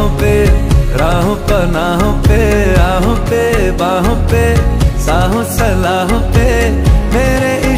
बाहों पे, राहों पनाहों पे, आहों पे बाहों पे, साहों सलाहों पे।